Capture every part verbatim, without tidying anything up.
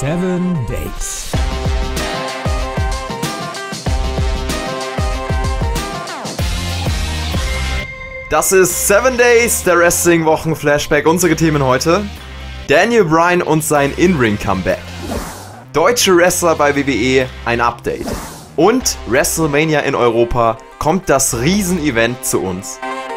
Seven Days. Das ist Seven Days, der Wrestling-Wochen-Flashback. Unsere Themen heute: Daniel Bryan und sein In-Ring-Comeback, deutsche Wrestler bei W W E, ein Update und WrestleMania in Europa, kommt das Riesenevent zu uns.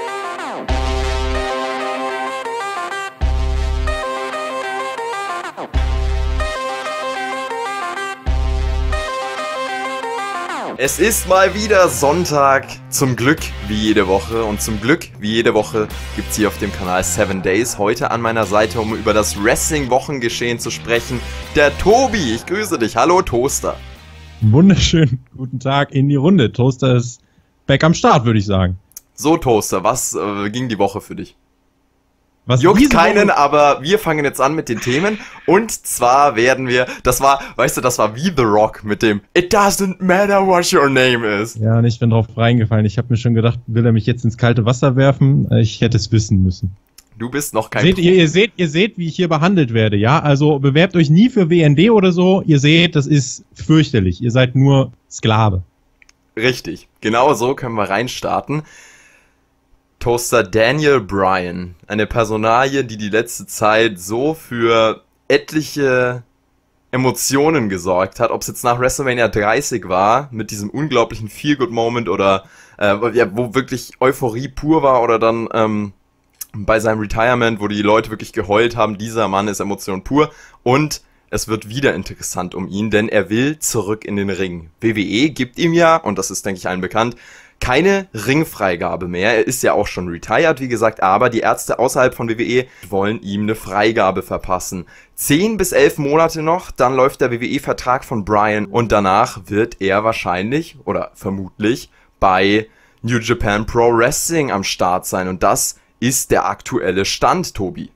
Es ist mal wieder Sonntag, zum Glück wie jede Woche, und zum Glück wie jede Woche gibt's hier auf dem Kanal Seven Days. Heute an meiner Seite, um über das Wrestling-Wochengeschehen zu sprechen, der Tobi. Ich grüße dich. Hallo Toaster. Wunderschönen guten Tag in die Runde. Toaster ist back am Start, würde ich sagen. So Toaster, was äh, ging die Woche für dich? Was Juckt keinen, Woche? Aber wir fangen jetzt an mit den Themen. Und zwar werden wir, das war, weißt du, das war wie The Rock mit dem It doesn't matter what your name is. Ja, und ich bin drauf reingefallen. Ich habe mir schon gedacht, will er mich jetzt ins kalte Wasser werfen? Ich hätte es wissen müssen. Du bist noch kein... Seht ihr, ihr seht, ihr seht, wie ich hier behandelt werde, ja? Also bewerbt euch nie für W N D oder so. Ihr seht, das ist fürchterlich. Ihr seid nur Sklave. Richtig. Genau so können wir reinstarten. Toaster, Daniel Bryan, eine Personalie, die die letzte Zeit so für etliche Emotionen gesorgt hat, ob es jetzt nach WrestleMania dreißig war, mit diesem unglaublichen Feel-Good-Moment oder äh, ja, wo wirklich Euphorie pur war, oder dann ähm, bei seinem Retirement, wo die Leute wirklich geheult haben, dieser Mann ist Emotion pur, und es wird wieder interessant um ihn, denn er will zurück in den Ring. W W E gibt ihm ja, und das ist, denke ich, allen bekannt, keine Ringfreigabe mehr. Er ist ja auch schon retired, wie gesagt, aber die Ärzte außerhalb von W W E wollen ihm eine Freigabe verpassen. Zehn bis elf Monate noch, dann läuft der W W E-Vertrag von Bryan und danach wird er wahrscheinlich oder vermutlich bei New Japan Pro Wrestling am Start sein, und das ist der aktuelle Stand, Tobi.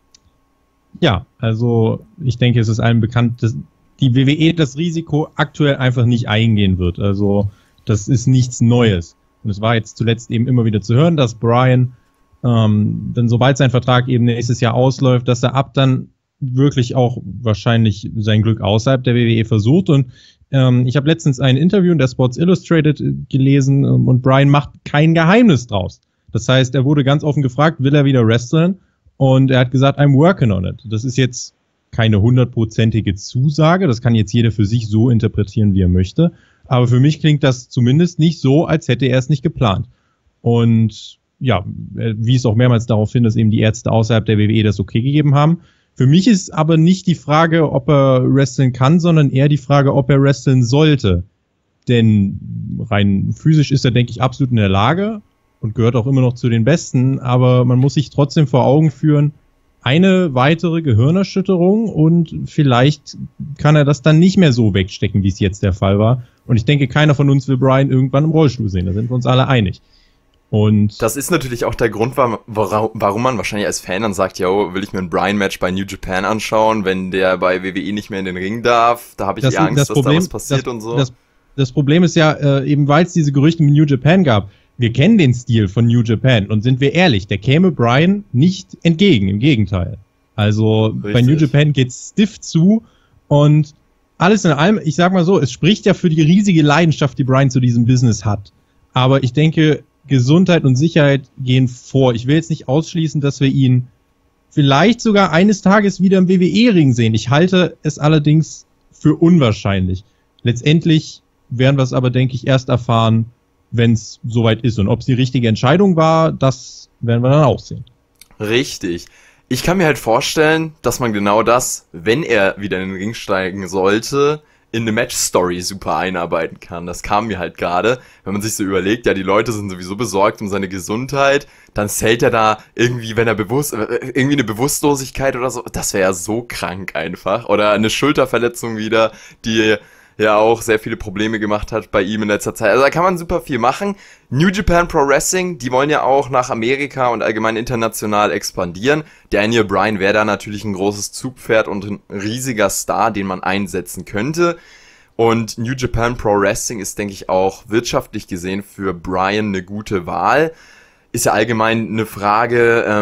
Ja, also ich denke, es ist allen bekannt, dass die W W E das Risiko aktuell einfach nicht eingehen wird. Also das ist nichts Neues. Und es war jetzt zuletzt eben immer wieder zu hören, dass Bryan ähm, dann, sobald sein Vertrag eben nächstes Jahr ausläuft, dass er ab dann wirklich auch wahrscheinlich sein Glück außerhalb der W W E versucht. Und ähm, ich habe letztens ein Interview in der Sports Illustrated gelesen, ähm, und Bryan macht kein Geheimnis draus. Das heißt, er wurde ganz offen gefragt, will er wieder wresteln? Und er hat gesagt, I'm working on it. Das ist jetzt keine hundertprozentige Zusage. Das kann jetzt jeder für sich so interpretieren, wie er möchte. Aber für mich klingt das zumindest nicht so, als hätte er es nicht geplant. Und ja, wie es auch mehrmals darauf hin, dass eben die Ärzte außerhalb der W W E das okay gegeben haben. Für mich ist aber nicht die Frage, ob er wresteln kann, sondern eher die Frage, ob er wresteln sollte. Denn rein physisch ist er, denke ich, absolut in der Lage und gehört auch immer noch zu den Besten. Aber man muss sich trotzdem vor Augen führen, eine weitere Gehirnerschütterung und vielleicht kann er das dann nicht mehr so wegstecken, wie es jetzt der Fall war. Und ich denke, keiner von uns will Bryan irgendwann im Rollstuhl sehen. Da sind wir uns alle einig. Und das ist natürlich auch der Grund, warum man wahrscheinlich als Fan dann sagt, yo, will ich mir ein Bryan-Match bei New Japan anschauen, wenn der bei W W E nicht mehr in den Ring darf. Da habe ich das, eher Angst, das dass Problem, da was passiert das, und so. Das, das Problem ist ja, äh, eben weil es diese Gerüchte mit New Japan gab, wir kennen den Stil von New Japan, und sind wir ehrlich, der käme Bryan nicht entgegen, im Gegenteil. Also Richtig. Bei New Japan geht's stiff zu, und alles in allem, ich sag mal so, es spricht ja für die riesige Leidenschaft, die Bryan zu diesem Business hat. Aber ich denke, Gesundheit und Sicherheit gehen vor. Ich will jetzt nicht ausschließen, dass wir ihn vielleicht sogar eines Tages wieder im W W E-Ring sehen. Ich halte es allerdings für unwahrscheinlich. Letztendlich werden wir es aber, denke ich, erst erfahren, wenn es soweit ist. Und ob es die richtige Entscheidung war, das werden wir dann auch sehen. Richtig. Ich kann mir halt vorstellen, dass man genau das, wenn er wieder in den Ring steigen sollte, in eine Match-Story super einarbeiten kann. Das kam mir halt gerade, wenn man sich so überlegt, ja, die Leute sind sowieso besorgt um seine Gesundheit, dann zählt er da irgendwie, wenn er bewusst, irgendwie eine Bewusstlosigkeit oder so, das wäre ja so krank einfach. Oder eine Schulterverletzung wieder, die ja auch sehr viele Probleme gemacht hat bei ihm in letzter Zeit. Also da kann man super viel machen. New Japan Pro Wrestling, die wollen ja auch nach Amerika und allgemein international expandieren. Daniel Bryan wäre da natürlich ein großes Zugpferd und ein riesiger Star, den man einsetzen könnte. Und New Japan Pro Wrestling ist, denke ich, auch wirtschaftlich gesehen für Bryan eine gute Wahl. Ist ja allgemein eine Frage, ähm,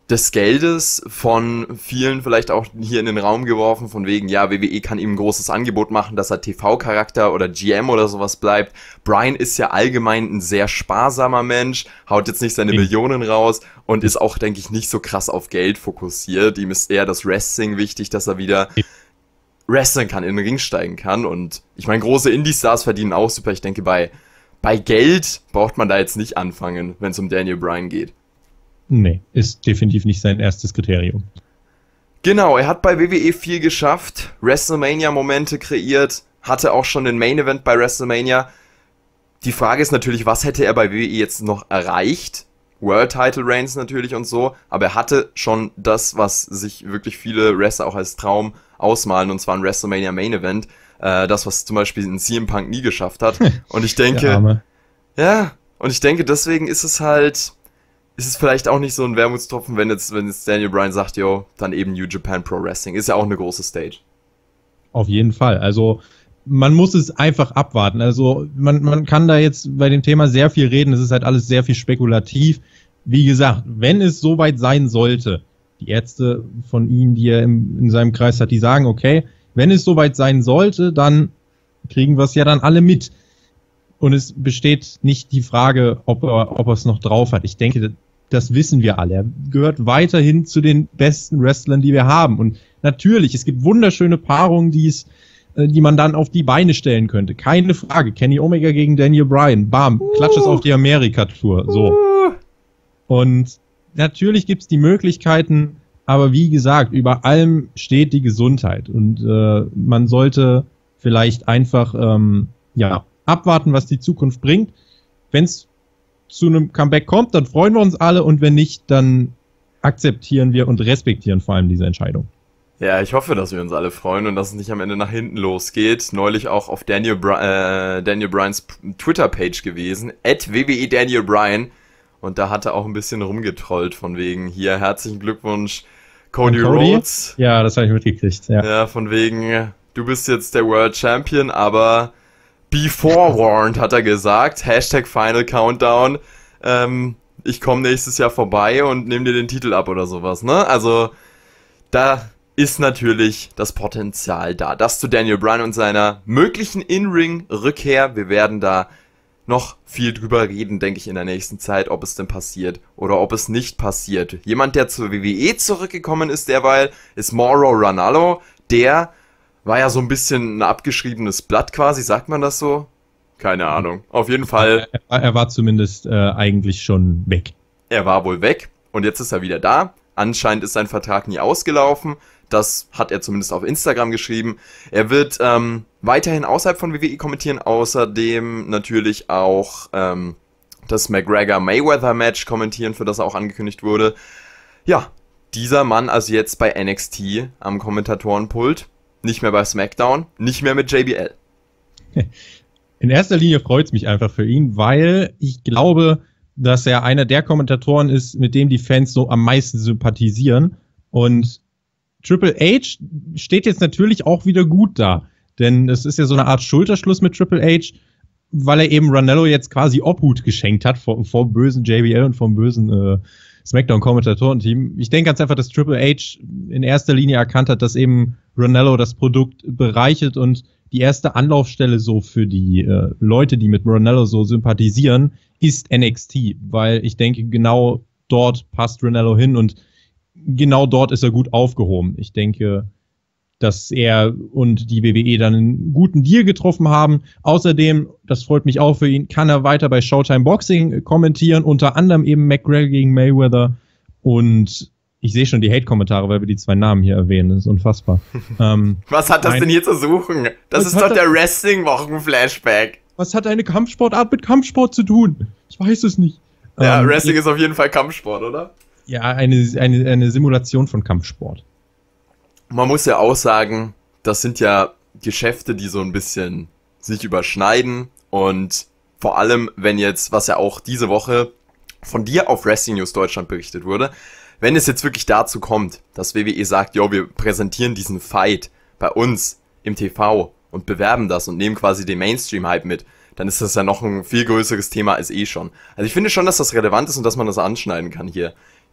des Geldes, von vielen vielleicht auch hier in den Raum geworfen, von wegen, ja, W W E kann ihm ein großes Angebot machen, dass er T V-Charakter oder G M oder sowas bleibt. Bryan ist ja allgemein ein sehr sparsamer Mensch, haut jetzt nicht seine mhm. Millionen raus und ist auch, denke ich, nicht so krass auf Geld fokussiert. Ihm ist eher das Wrestling wichtig, dass er wieder wrestlen kann, in den Ring steigen kann. Und ich meine, große Indie-Stars verdienen auch super. Ich denke, bei, bei Geld braucht man da jetzt nicht anfangen, wenn es um Daniel Bryan geht. Nee, ist definitiv nicht sein erstes Kriterium. Genau, er hat bei W W E viel geschafft, WrestleMania-Momente kreiert, hatte auch schon den Main-Event bei WrestleMania. Die Frage ist natürlich, was hätte er bei W W E jetzt noch erreicht? World-Title-Reigns natürlich und so, aber er hatte schon das, was sich wirklich viele Wrestler auch als Traum ausmalen, und zwar ein WrestleMania-Main-Event. Äh, das, was zum Beispiel ein C M Punk nie geschafft hat. Und ich denke, ja, und ich denke, deswegen ist es halt... ist es vielleicht auch nicht so ein Wermutstropfen, wenn jetzt, wenn jetzt Daniel Bryan sagt, yo, dann eben New Japan Pro Wrestling. Ist ja auch eine große Stage. Auf jeden Fall. Also man muss es einfach abwarten. Also man, man kann da jetzt bei dem Thema sehr viel reden. Es ist halt alles sehr viel spekulativ. Wie gesagt, wenn es soweit sein sollte, die Ärzte von ihm, die er im, in seinem Kreis hat, die sagen, okay, wenn es soweit sein sollte, dann kriegen wir es ja dann alle mit. Und es besteht nicht die Frage, ob er, ob er es noch drauf hat. Ich denke, das wissen wir alle. Er gehört weiterhin zu den besten Wrestlern, die wir haben. Und natürlich, es gibt wunderschöne Paarungen, die es, die man dann auf die Beine stellen könnte. Keine Frage. Kenny Omega gegen Daniel Bryan. Bam. Uh. Klatsch es auf die Amerika-Tour. So. Uh. Und natürlich gibt's die Möglichkeiten, aber wie gesagt, über allem steht die Gesundheit. Und äh, man sollte vielleicht einfach, ähm, ja, abwarten, was die Zukunft bringt. Wenn es zu einem Comeback kommt, dann freuen wir uns alle, und wenn nicht, dann akzeptieren wir und respektieren vor allem diese Entscheidung. Ja, ich hoffe, dass wir uns alle freuen und dass es nicht am Ende nach hinten losgeht. Neulich auch auf Daniel, Bri- äh, Daniel Bryans Twitter-Page gewesen, at W W E Daniel Bryan, und da hat er auch ein bisschen rumgetrollt von wegen, hier, herzlichen Glückwunsch, Cody, Cody? Rhodes. Ja, das habe ich mitgekriegt. Ja. ja, von wegen, du bist jetzt der World Champion, aber be forewarned, hat er gesagt. Hashtag Final Countdown. Ähm, ich komme nächstes Jahr vorbei und nehme dir den Titel ab oder sowas, ne? Also, da ist natürlich das Potenzial da. Das zu Daniel Bryan und seiner möglichen In-Ring-Rückkehr. Wir werden da noch viel drüber reden, denke ich, in der nächsten Zeit, ob es denn passiert oder ob es nicht passiert. Jemand, der zur W W E zurückgekommen ist derweil, ist Mauro Ranallo. Der war ja so ein bisschen ein abgeschriebenes Blatt quasi, sagt man das so? Keine Ahnung. Auf jeden Fall. Er, er war zumindest äh, eigentlich schon weg. Er war wohl weg und jetzt ist er wieder da. Anscheinend ist sein Vertrag nie ausgelaufen. Das hat er zumindest auf Instagram geschrieben. Er wird ähm, weiterhin außerhalb von W W E kommentieren, außerdem natürlich auch ähm, das McGregor-Mayweather-Match kommentieren, für das er auch angekündigt wurde. Ja, dieser Mann also jetzt bei N X T am Kommentatorenpult. Nicht mehr bei SmackDown, nicht mehr mit J B L. In erster Linie freut es mich einfach für ihn, weil ich glaube, dass er einer der Kommentatoren ist, mit dem die Fans so am meisten sympathisieren. Und Triple H steht jetzt natürlich auch wieder gut da. Denn es ist ja so eine Art Schulterschluss mit Triple H, weil er eben Ranallo jetzt quasi Obhut geschenkt hat vor, vor bösen J B L und vom bösen äh, SmackDown-Kommentatoren-Team. Ich denke ganz einfach, dass Triple H in erster Linie erkannt hat, dass eben Ranallo das Produkt bereichert, und die erste Anlaufstelle so für die äh, Leute, die mit Ranallo so sympathisieren, ist N X T, weil ich denke, genau dort passt Ranallo hin und genau dort ist er gut aufgehoben. Ich denke, dass er und die W W E dann einen guten Deal getroffen haben. Außerdem, das freut mich auch für ihn, kann er weiter bei Showtime Boxing kommentieren, unter anderem eben McGregor gegen Mayweather. Und ich sehe schon die Hate-Kommentare, weil wir die zwei Namen hier erwähnen. Das ist unfassbar. ähm, was hat das mein, denn hier zu suchen? Das ist doch der Wrestling-Wochen-Flashback. Was hat eine Kampfsportart mit Kampfsport zu tun? Ich weiß es nicht. Ja, ähm, Wrestling ich, ist auf jeden Fall Kampfsport, oder? Ja, eine, eine, eine Simulation von Kampfsport. Man muss ja auch sagen, das sind ja Geschäfte, die so ein bisschen sich überschneiden, und vor allem, wenn jetzt, was ja auch diese Woche von dir auf Wrestling News Deutschland berichtet wurde, wenn es jetzt wirklich dazu kommt, dass W W E sagt, jo, wir präsentieren diesen Fight bei uns im T V und bewerben das und nehmen quasi den Mainstream-Hype mit, dann ist das ja noch ein viel größeres Thema als eh schon. Also ich finde schon, dass das relevant ist und dass man das anschneiden kann hier. Ich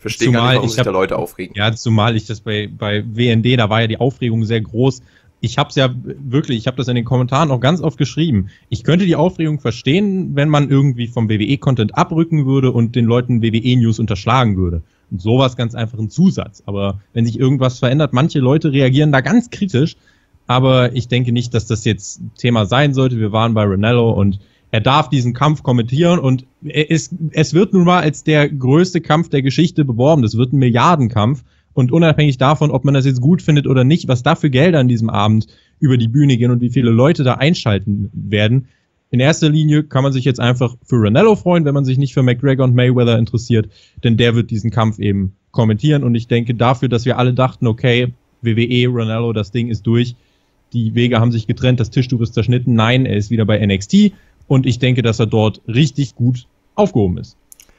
Verstehe gar nicht, warum sich da Leute aufregen. Ja, zumal ich das bei, bei W N D, da war ja die Aufregung sehr groß. Ich habe es ja wirklich, ich habe das in den Kommentaren auch ganz oft geschrieben. Ich könnte die Aufregung verstehen, wenn man irgendwie vom W W E-Content abrücken würde und den Leuten W W E-News unterschlagen würde. Und sowas ganz einfach ein Zusatz. Aber wenn sich irgendwas verändert, manche Leute reagieren da ganz kritisch. Aber ich denke nicht, dass das jetzt Thema sein sollte. Wir waren bei Ranallo und er darf diesen Kampf kommentieren und es, es wird nun mal als der größte Kampf der Geschichte beworben. Das wird ein Milliardenkampf. Und unabhängig davon, ob man das jetzt gut findet oder nicht, was da für Gelder an diesem Abend über die Bühne gehen und wie viele Leute da einschalten werden. In erster Linie kann man sich jetzt einfach für Ranallo freuen, wenn man sich nicht für McGregor und Mayweather interessiert, denn der wird diesen Kampf eben kommentieren. Und ich denke dafür, dass wir alle dachten, okay, W W E, Ranallo, das Ding ist durch. Die Wege haben sich getrennt, das Tischtuch ist zerschnitten. Nein, er ist wieder bei N X T und ich denke, dass er dort richtig gut aufgehoben ist.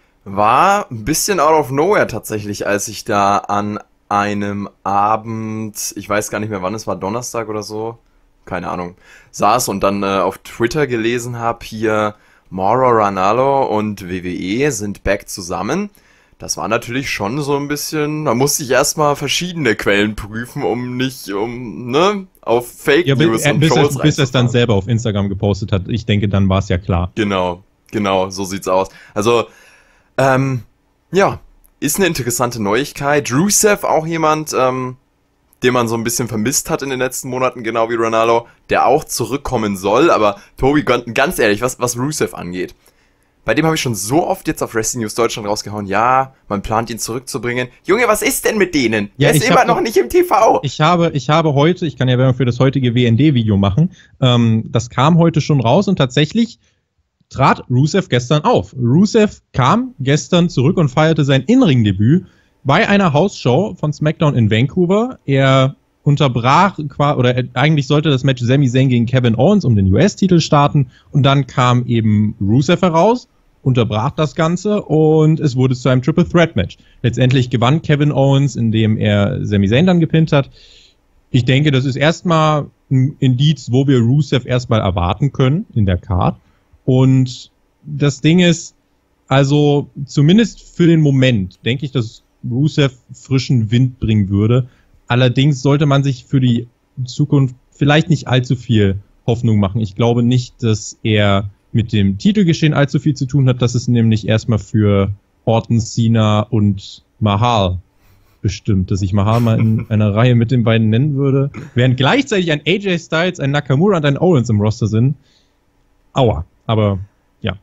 War ein bisschen out of nowhere tatsächlich, als ich da an einem Abend, ich weiß gar nicht mehr wann, es war Donnerstag oder so, keine Ahnung, saß und dann äh, auf Twitter gelesen habe, hier Mauro Ranallo und W W E sind back zusammen. Das war natürlich schon so ein bisschen, da musste ich erstmal verschiedene Quellen prüfen, um nicht, um, ne, auf Fake ja, News bis, und bis Shows er, bis er es dann selber auf Instagram gepostet hat. Ich denke, dann war es ja klar. Genau, genau, so sieht's aus. Also, ähm, ja, ist eine interessante Neuigkeit. Rusev, auch jemand, ähm, den man so ein bisschen vermisst hat in den letzten Monaten, genau wie Ranallo, der auch zurückkommen soll. Aber Tobi, ganz ehrlich, was, was Rusev angeht, bei dem habe ich schon so oft jetzt auf Wrestling News Deutschland rausgehauen, ja, man plant ihn zurückzubringen. Junge, was ist denn mit denen? Ja, der ist immer noch nicht im T V. Ich habe, ich habe heute, ich kann ja Werbung für das heutige W N D-Video machen, ähm, das kam heute schon raus und tatsächlich trat Rusev gestern auf. Rusev kam gestern zurück und feierte sein In-Ring-Debüt bei einer Hausshow von SmackDown in Vancouver. Er unterbrach, oder eigentlich sollte das Match Sami Zayn gegen Kevin Owens um den U S-Titel starten und dann kam eben Rusev heraus, unterbrach das Ganze und es wurde zu einem Triple Threat Match. Letztendlich gewann Kevin Owens, indem er Sami Zayn dann gepinnt hat. Ich denke, das ist erstmal ein Indiz, wo wir Rusev erstmal erwarten können in der Card. Und das Ding ist, also zumindest für den Moment, denke ich, dass Rusev frischen Wind bringen würde. Allerdings sollte man sich für die Zukunft vielleicht nicht allzu viel Hoffnung machen. Ich glaube nicht, dass er mit dem Titelgeschehen allzu viel zu tun hat. Das ist nämlich erstmal für Orton, Cena und Mahal bestimmt, dass ich Mahal mal in einer Reihe mit den beiden nennen würde. Während gleichzeitig ein A J Styles, ein Nakamura und ein Owens im Roster sind. Aua. Aber, ja.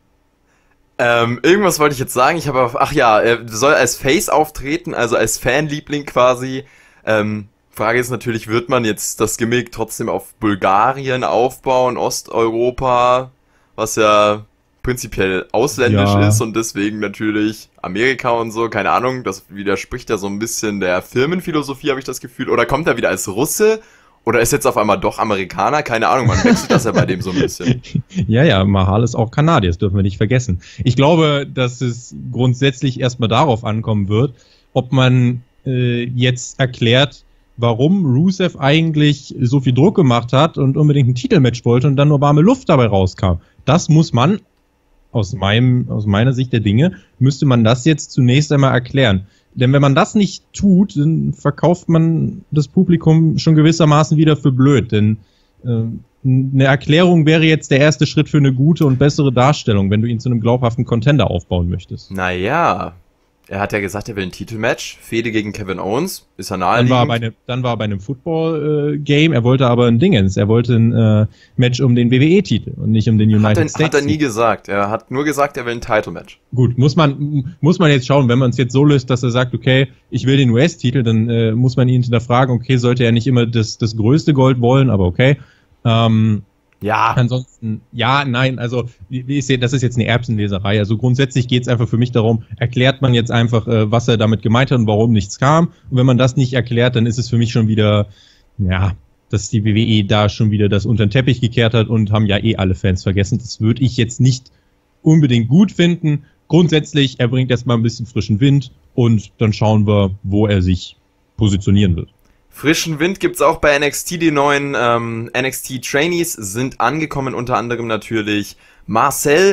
Ähm, irgendwas wollte ich jetzt sagen. Ich habe, ach ja, er soll als Face auftreten, also als Fanliebling quasi. Ähm, Frage ist natürlich, wird man jetzt das Gimmick trotzdem auf Bulgarien aufbauen, Osteuropa, was ja prinzipiell ausländisch ja. ist und deswegen natürlich Amerika und so, keine Ahnung, das widerspricht ja so ein bisschen der Firmenphilosophie, habe ich das Gefühl. Oder kommt er wieder als Russe? Oder ist jetzt auf einmal doch Amerikaner? Keine Ahnung, man wechselt das ja bei dem so ein bisschen. Ja, ja, Mahal ist auch Kanadier, das dürfen wir nicht vergessen. Ich glaube, dass es grundsätzlich erstmal darauf ankommen wird, ob man äh, jetzt erklärt, warum Rusev eigentlich so viel Druck gemacht hat und unbedingt ein Titelmatch wollte und dann nur warme Luft dabei rauskam. Das muss man, aus meinem, aus meiner Sicht der Dinge, müsste man das jetzt zunächst einmal erklären. Denn wenn man das nicht tut, dann verkauft man das Publikum schon gewissermaßen wieder für blöd. Denn äh, eine Erklärung wäre jetzt der erste Schritt für eine gute und bessere Darstellung, wenn du ihn zu einem glaubhaften Contender aufbauen möchtest. Naja, er hat ja gesagt, er will ein Titelmatch. Fehde gegen Kevin Owens, ist ja naheliegend. Dann war er bei einem, dann war er bei einem Football-Game, äh, er wollte aber ein Dingens, er wollte ein äh, Match um den W W E-Titel und nicht um den United hat er, States. Hat er nie gesagt, er hat nur gesagt, er will ein Title-Match. Gut, muss man muss man jetzt schauen, wenn man es jetzt so löst, dass er sagt, okay, ich will den U S-Titel, dann äh, muss man ihn hinterfragen, okay, sollte er nicht immer das, das größte Gold wollen, aber okay. Ähm, Ja. Ansonsten, ja, nein, also wie ich sehe, das ist jetzt eine Erbsenleserei. Also grundsätzlich geht es einfach für mich darum, erklärt man jetzt einfach, äh, was er damit gemeint hat und warum nichts kam. Und wenn man das nicht erklärt, dann ist es für mich schon wieder, ja, dass die W W E da schon wieder das unter den Teppich gekehrt hat und haben ja eh alle Fans vergessen. Das würde ich jetzt nicht unbedingt gut finden. Grundsätzlich, er bringt erstmal ein bisschen frischen Wind und dann schauen wir, wo er sich positionieren wird. Frischen Wind gibt's auch bei N X T. Die neuen ähm, N X T-Trainees sind angekommen, unter anderem natürlich Marcel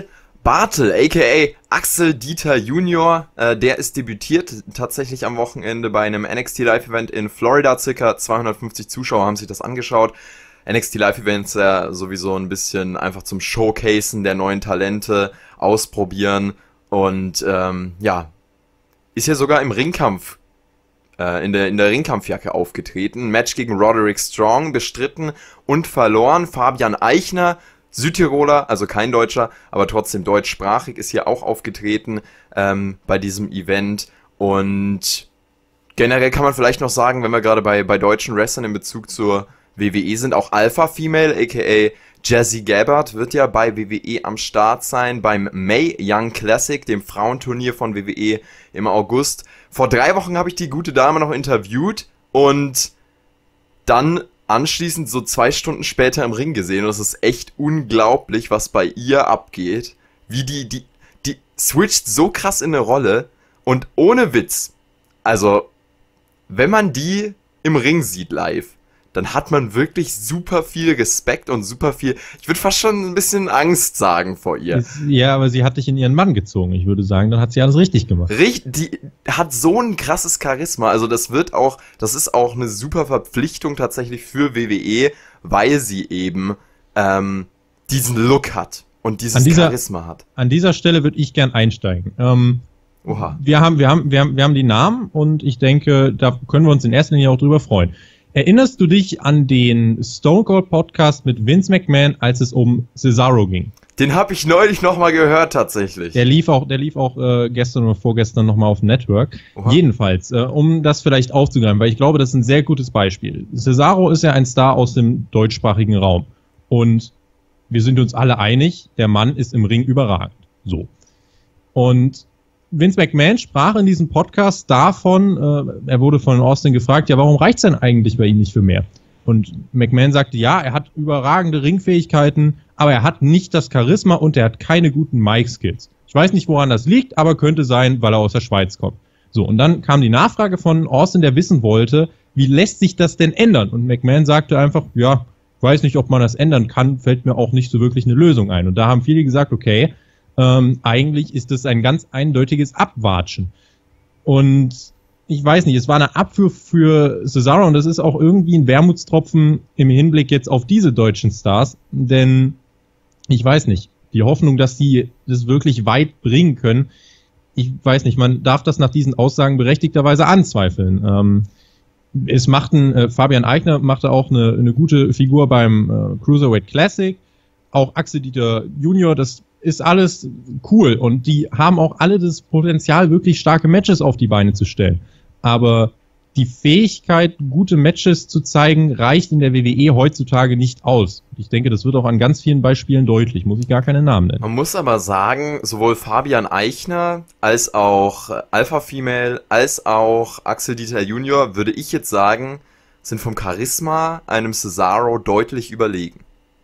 Bartel, aka Axel Dieter Junior, äh, der ist debütiert tatsächlich am Wochenende bei einem N X T Live-Event in Florida. Circa zweihundertfünfzig Zuschauer haben sich das angeschaut. N X T Live-Events ja sowieso ein bisschen einfach zum Showcasen der neuen Talente, ausprobieren und ähm, ja, ist ja sogar im Ringkampf, äh, in der, in der Ringkampfjacke aufgetreten. Match gegen Roderick Strong bestritten und verloren. Fabian Aichner, Südtiroler, also kein Deutscher, aber trotzdem deutschsprachig, ist hier auch aufgetreten ähm, bei diesem Event. Und generell kann man vielleicht noch sagen, wenn wir gerade bei, bei deutschen Wrestlern in Bezug zur W W E sind, auch Alpha Female, aka Jazzy Gabbard, wird ja bei W W E am Start sein, beim Mae Young Classic, dem Frauenturnier von W W E im August. Vor drei Wochen habe ich die gute Dame noch interviewt und dann anschließend so zwei Stunden später im Ring gesehen. Und es ist echt unglaublich, was bei ihr abgeht. Wie die, die, die switcht so krass in eine Rolle und ohne Witz. Also, wenn man die im Ring sieht live, dann hat man wirklich super viel Respekt und super viel, ich würde fast schon ein bisschen Angst sagen vor ihr. Ja, aber sie hat dich in ihren Mann gezogen. Ich würde sagen, dann hat sie alles richtig gemacht. Richtig, die hat so ein krasses Charisma. Also das wird auch, das ist auch eine super Verpflichtung tatsächlich für W W E, weil sie eben ähm, diesen Look hat und dieses dieser, Charisma hat. An dieser Stelle würde ich gern einsteigen. Ähm, Oha. Wir haben, wir haben, wir haben, wir haben die Namen und ich denke, da können wir uns in erster Linie auch drüber freuen. Erinnerst du dich an den Stone Cold Podcast mit Vince McMahon, als es um Cesaro ging? Den habe ich neulich nochmal gehört, tatsächlich. Der lief auch, der lief auch äh, gestern oder vorgestern nochmal auf dem Network. Oha. Jedenfalls, äh, um das vielleicht aufzugreifen, weil ich glaube, das ist ein sehr gutes Beispiel. Cesaro ist ja ein Star aus dem deutschsprachigen Raum. Und wir sind uns alle einig, der Mann ist im Ring überragend. So. Und Vince McMahon sprach in diesem Podcast davon, äh, er wurde von Austin gefragt, ja, warum reicht's denn eigentlich bei ihm nicht für mehr? Und McMahon sagte, ja, er hat überragende Ringfähigkeiten, aber er hat nicht das Charisma und er hat keine guten Mic-Skills. Ich weiß nicht, woran das liegt, aber könnte sein, weil er aus der Schweiz kommt. So, und dann kam die Nachfrage von Austin, der wissen wollte, wie lässt sich das denn ändern? Und McMahon sagte einfach, ja, ich weiß nicht, ob man das ändern kann, fällt mir auch nicht so wirklich eine Lösung ein. Und da haben viele gesagt, okay, Ähm, eigentlich ist es ein ganz eindeutiges Abwatschen. Und ich weiß nicht, es war eine Abfuhr für Cesaro und das ist auch irgendwie ein Wermutstropfen im Hinblick jetzt auf diese deutschen Stars, denn ich weiß nicht, die Hoffnung, dass die das wirklich weit bringen können, ich weiß nicht, man darf das nach diesen Aussagen berechtigterweise anzweifeln. Ähm, es machten, äh, Fabian Aichner machte auch eine, eine gute Figur beim äh, Cruiserweight Classic, auch Axel Dieter Junior, das ist alles cool und die haben auch alle das Potenzial, wirklich starke Matches auf die Beine zu stellen. Aber die Fähigkeit, gute Matches zu zeigen, reicht in der W W E heutzutage nicht aus. Ich denke, das wird auch an ganz vielen Beispielen deutlich, muss ich gar keine Namen nennen. Man muss aber sagen, sowohl Fabian Aichner als auch Alpha Female als auch Axel Dieter Junior, würde ich jetzt sagen, sind vom Charisma einem Cesaro deutlich überlegen.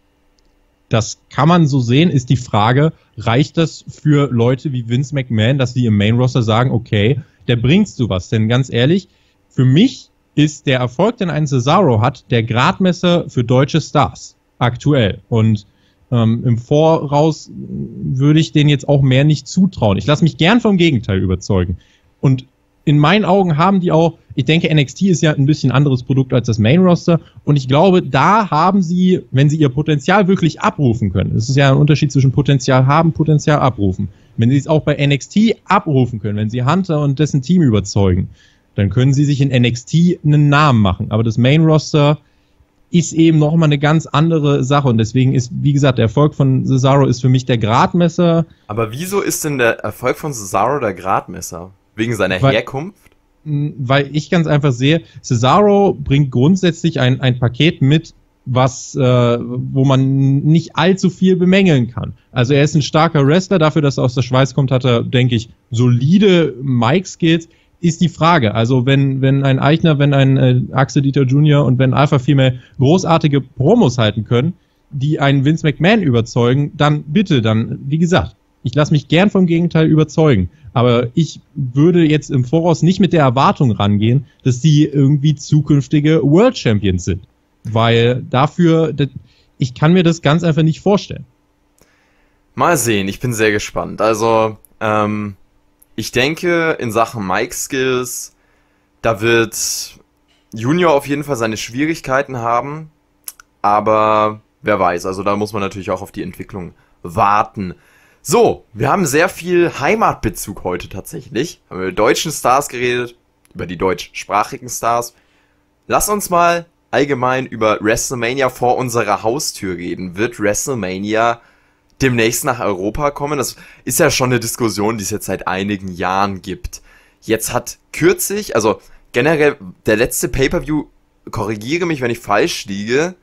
Das kann man so sehen, ist die Frage, reicht das für Leute wie Vince McMahon, dass sie im Main-Roster sagen, okay, der bringst du was? Denn ganz ehrlich, für mich ist der Erfolg, den ein Cesaro hat, der Gradmesser für deutsche Stars aktuell. Und ähm, im Voraus würde ich denen jetzt auch mehr nicht zutrauen. Ich lasse mich gern vom Gegenteil überzeugen. Und in meinen Augen haben die auch, ich denke, N X T ist ja ein bisschen anderes Produkt als das Main-Roster und ich glaube, da haben sie, wenn sie ihr Potenzial wirklich abrufen können, es ist ja ein Unterschied zwischen Potenzial haben, Potenzial abrufen, wenn sie es auch bei N X T abrufen können, wenn sie Hunter und dessen Team überzeugen, dann können sie sich in N X T einen Namen machen, aber das Main-Roster ist eben nochmal eine ganz andere Sache und deswegen ist, wie gesagt, der Erfolg von Cesaro ist für mich der Gradmesser. Aber wieso ist denn der Erfolg von Cesaro der Gradmesser? Wegen seiner weil, Herkunft? Weil ich ganz einfach sehe, Cesaro bringt grundsätzlich ein, ein Paket mit, was, äh, wo man nicht allzu viel bemängeln kann. Also er ist ein starker Wrestler, dafür, dass er aus der Schweiz kommt, hat er, denke ich, solide Mic-Skills. Ist die Frage. Also wenn, wenn ein Aichner, wenn ein äh, Axel Dieter Junior und wenn Alpha Female großartige Promos halten können, die einen Vince McMahon überzeugen, dann bitte, dann, wie gesagt, ich lasse mich gern vom Gegenteil überzeugen. Aber ich würde jetzt im Voraus nicht mit der Erwartung rangehen, dass die irgendwie zukünftige World Champions sind. Weil dafür, ich kann mir das ganz einfach nicht vorstellen. Mal sehen, ich bin sehr gespannt. Also, ähm, ich denke, in Sachen Mic-Skills, da wird Junior auf jeden Fall seine Schwierigkeiten haben, aber wer weiß, also da muss man natürlich auch auf die Entwicklung warten. So, wir haben sehr viel Heimatbezug heute tatsächlich. Haben wir über deutschen Stars geredet, über die deutschsprachigen Stars. Lass uns mal allgemein über WrestleMania vor unserer Haustür reden. Wird WrestleMania demnächst nach Europa kommen? Das ist ja schon eine Diskussion, die es jetzt seit einigen Jahren gibt. Jetzt hat kürzlich, also generell der letzte Pay-Per-View, korrigiere mich, wenn ich falsch liege,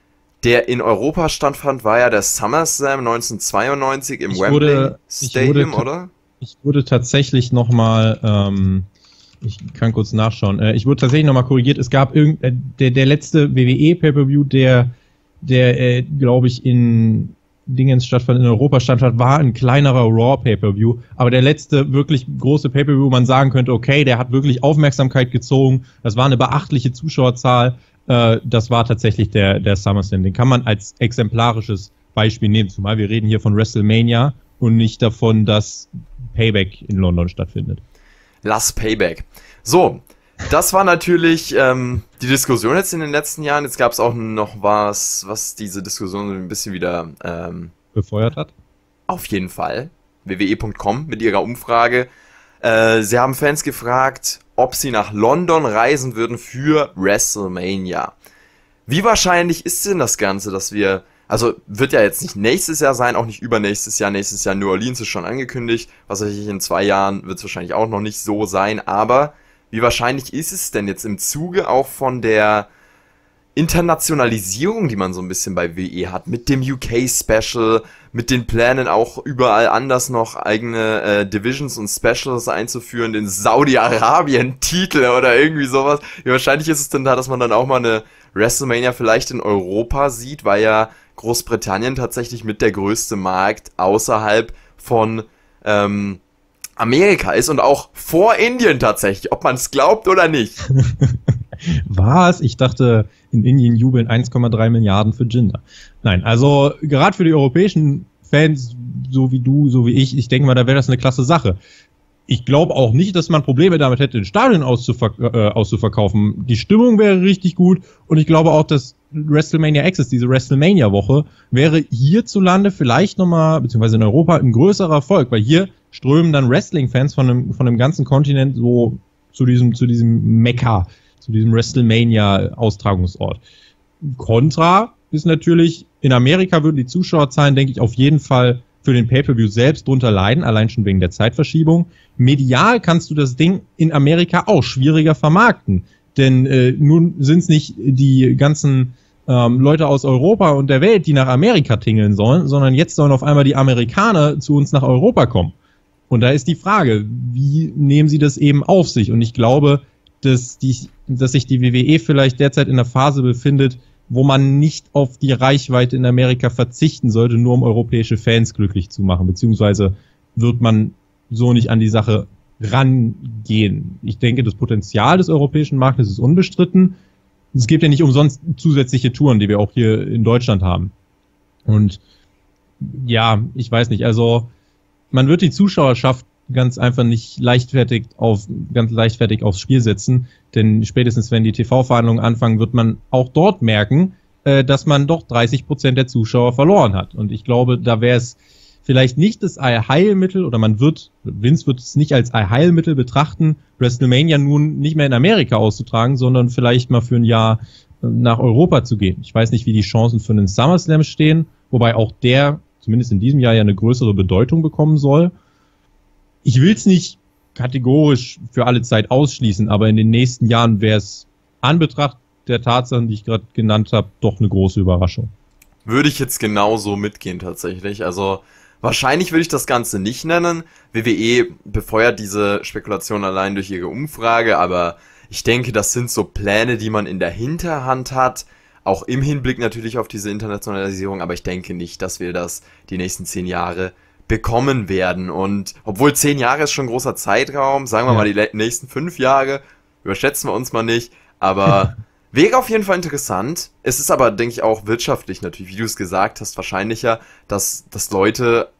der in Europa stattfand, war ja der SummerSlam neunzehnhundertzweiundneunzig im Ich Wembley wurde, Stadium, ich wurde, oder? Ich wurde tatsächlich nochmal, ähm, ich kann kurz nachschauen, äh, ich wurde tatsächlich nochmal korrigiert, es gab irgend, äh, der, der letzte W W E Pay-Per-View, der, der, äh, glaube ich, in Dingens stattfand, in Europa stattfand, war ein kleinerer Raw Pay-Per-View, aber der letzte wirklich große Pay-Per-View, wo man sagen könnte, okay, der hat wirklich Aufmerksamkeit gezogen, das war eine beachtliche Zuschauerzahl, äh, das war tatsächlich der, der SummerSlam, den kann man als exemplarisches Beispiel nehmen, zumal wir reden hier von WrestleMania und nicht davon, dass Payback in London stattfindet. Lass Payback. So, das war natürlich ähm, die Diskussion jetzt in den letzten Jahren. Jetzt gab es auch noch was, was diese Diskussion ein bisschen wieder ähm, befeuert hat. Auf jeden Fall. W W E Punkt com mit ihrer Umfrage. Äh, sie haben Fans gefragt, ob sie nach London reisen würden für WrestleMania. Wie wahrscheinlich ist denn das Ganze, dass wir... Also wird ja jetzt nicht nächstes Jahr sein, auch nicht übernächstes Jahr. Nächstes Jahr New Orleans ist schon angekündigt. Was weiß ich, in zwei Jahren wird es wahrscheinlich auch noch nicht so sein. Aber wie wahrscheinlich ist es denn jetzt im Zuge auch von der Internationalisierung, die man so ein bisschen bei W W E hat, mit dem U K-Special, mit den Plänen auch überall anders noch eigene äh, Divisions und Specials einzuführen, den Saudi-Arabien-Titel oder irgendwie sowas. Wie wahrscheinlich ist es denn da, dass man dann auch mal eine WrestleMania vielleicht in Europa sieht, weil ja Großbritannien tatsächlich mit der größte Markt außerhalb von ähm, Amerika ist und auch vor Indien tatsächlich, ob man es glaubt oder nicht. Was? Ich dachte, in Indien jubeln eins Komma drei Milliarden für Jinder. Nein, also gerade für die europäischen Fans, so wie du, so wie ich, ich denke mal, da wäre das eine klasse Sache. Ich glaube auch nicht, dass man Probleme damit hätte, den Stadion auszuverk äh, auszuverkaufen. Die Stimmung wäre richtig gut und ich glaube auch, dass WrestleMania Access, diese WrestleMania-Woche, wäre hierzulande vielleicht nochmal, beziehungsweise in Europa, ein größerer Erfolg, weil hier strömen dann Wrestling-Fans von einem, von einem ganzen Kontinent so zu diesem, zu diesem Mekka, zu diesem WrestleMania-Austragungsort. Contra ist natürlich, in Amerika würden die Zuschauerzahlen, denke ich, auf jeden Fall für den Pay-Per-View selbst drunter leiden, allein schon wegen der Zeitverschiebung. Medial kannst du das Ding in Amerika auch schwieriger vermarkten, denn äh, nun sind es nicht die ganzen ähm, Leute aus Europa und der Welt, die nach Amerika tingeln sollen, sondern jetzt sollen auf einmal die Amerikaner zu uns nach Europa kommen. Und da ist die Frage, wie nehmen sie das eben auf sich? Und ich glaube, dass, die, dass sich die W W E vielleicht derzeit in einer Phase befindet, wo man nicht auf die Reichweite in Amerika verzichten sollte, nur um europäische Fans glücklich zu machen, beziehungsweise wird man so nicht an die Sache rangehen. Ich denke, das Potenzial des europäischen Marktes ist unbestritten. Es gibt ja nicht umsonst zusätzliche Touren, die wir auch hier in Deutschland haben. Und ja, ich weiß nicht, also man wird die Zuschauerschaft ganz einfach nicht leichtfertig auf, ganz leichtfertig aufs Spiel setzen, denn spätestens wenn die T V-Verhandlungen anfangen, wird man auch dort merken, äh, dass man doch dreißig Prozent der Zuschauer verloren hat. Und ich glaube, da wäre es vielleicht nicht das Allheilmittel, oder man wird, Vince wird es nicht als Allheilmittel betrachten, WrestleMania nun nicht mehr in Amerika auszutragen, sondern vielleicht mal für ein Jahr äh, nach Europa zu gehen. Ich weiß nicht, wie die Chancen für einen SummerSlam stehen, wobei auch der, zumindest in diesem Jahr, ja eine größere Bedeutung bekommen soll. Ich will es nicht kategorisch für alle Zeit ausschließen, aber in den nächsten Jahren wäre es an Betracht der Tatsachen, die ich gerade genannt habe, doch eine große Überraschung. Würde ich jetzt genauso mitgehen tatsächlich. Also wahrscheinlich würde ich das Ganze nicht nennen. W W E befeuert diese Spekulation allein durch ihre Umfrage, aber ich denke, das sind so Pläne, die man in der Hinterhand hat, auch im Hinblick natürlich auf diese Internationalisierung, aber ich denke nicht, dass wir das die nächsten zehn Jahre bekommen werden. Und obwohl zehn Jahre ist schon ein großer Zeitraum, sagen wir ja mal die nächsten fünf Jahre, überschätzen wir uns mal nicht, aber wäre auf jeden Fall interessant. Es ist aber, denke ich, auch wirtschaftlich natürlich, wie du es gesagt hast, wahrscheinlicher, dass, dass Leute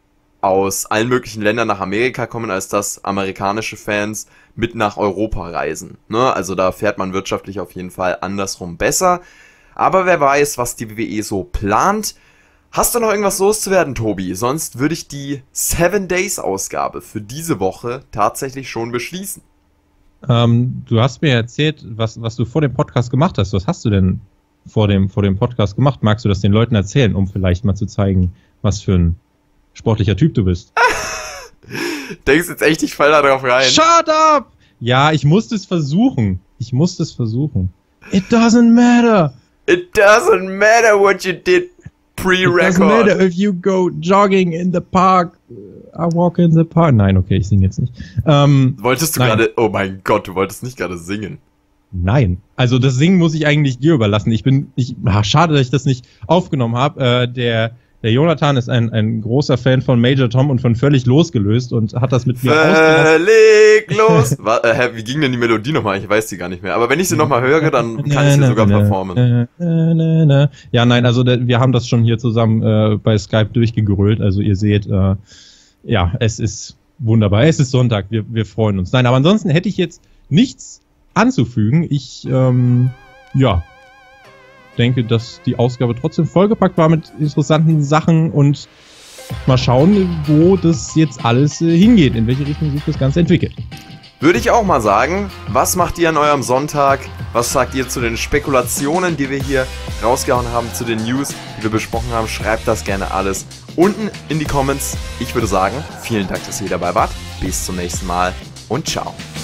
aus allen möglichen Ländern nach Amerika kommen, als dass amerikanische Fans mit nach Europa reisen. Ne? Also da fährt man wirtschaftlich auf jeden Fall andersrum besser. Aber wer weiß, was die W W E so plant. Hast du noch irgendwas loszuwerden, Tobi? Sonst würde ich die Seven Days Ausgabe für diese Woche tatsächlich schon beschließen. Ähm, du hast mir erzählt, was, was du vor dem Podcast gemacht hast. Was hast du denn vor dem, vor dem Podcast gemacht? Magst du das den Leuten erzählen, um vielleicht mal zu zeigen, was für ein sportlicher Typ du bist? Denkst jetzt echt, ich fall da drauf rein? Shut up! Ja, ich musste es versuchen. Ich musste es versuchen. It doesn't matter. It doesn't matter what you did pre-record. It doesn't matter if you go jogging in the park. I walk in the park. Nein, okay, ich singe jetzt nicht. Ähm, wolltest du gerade, oh mein Gott, du wolltest nicht gerade singen. Nein, also das Singen muss ich eigentlich dir überlassen. Ich bin, ich, ach, schade, dass ich das nicht aufgenommen habe. Äh, der, der Jonathan ist ein, ein großer Fan von Major Tom und von Völlig Losgelöst und hat das mit mir ausgemacht. Völlig los! War, äh, wie ging denn die Melodie nochmal? Ich weiß die gar nicht mehr. Aber wenn ich sie nochmal höre, dann kann ich sie sogar performen. Ja, nein, also der, wir haben das schon hier zusammen äh, bei Skype durchgegrölt. Also ihr seht, äh, ja, es ist wunderbar. Es ist Sonntag, wir, wir freuen uns. Nein, aber ansonsten hätte ich jetzt nichts anzufügen. Ich, ähm, ja, denke, dass die Ausgabe trotzdem vollgepackt war mit interessanten Sachen und mal schauen, wo das jetzt alles äh, hingeht, in welche Richtung sich das Ganze entwickelt. Würde ich auch mal sagen. Was macht ihr an eurem Sonntag? Was sagt ihr zu den Spekulationen, die wir hier rausgehauen haben, zu den News, die wir besprochen haben? Schreibt das gerne alles unten in die Comments. Ich würde sagen, vielen Dank, dass ihr dabei wart. Bis zum nächsten Mal und ciao.